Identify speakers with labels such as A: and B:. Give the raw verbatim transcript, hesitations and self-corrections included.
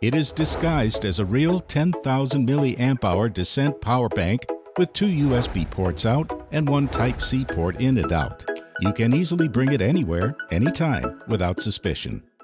A: It is disguised as a real ten thousand milliamp hour descent power bank with two U S B ports out and one Type C port in and out. You can easily bring it anywhere, anytime, without suspicion.